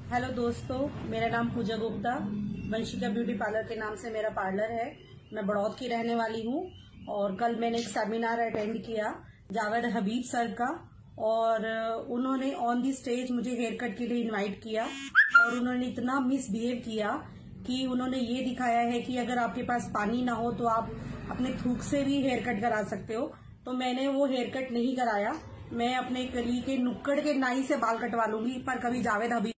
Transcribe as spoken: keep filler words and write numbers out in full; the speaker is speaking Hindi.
हेलो दोस्तों, मेरा नाम पूजा गुप्ता, वंशिका ब्यूटी पार्लर के नाम से मेरा पार्लर है। मैं बड़ौद की रहने वाली हूँ और कल मैंने एक सेमिनार अटेंड किया जावेद हबीब सर का, और उन्होंने ऑन दी स्टेज मुझे हेयर कट के लिए इनवाइट किया और उन्होंने इतना मिसबिहेव किया कि उन्होंने ये दिखाया है कि अगर आपके पास पानी ना हो तो आप अपने थूक से भी हेयर कट करा सकते हो। तो मैंने वो हेयर कट नहीं कराया। मैं अपने गली के नुक्कड़ के नाई से बाल कटवा लूंगी, पर कभी जावेद हबीब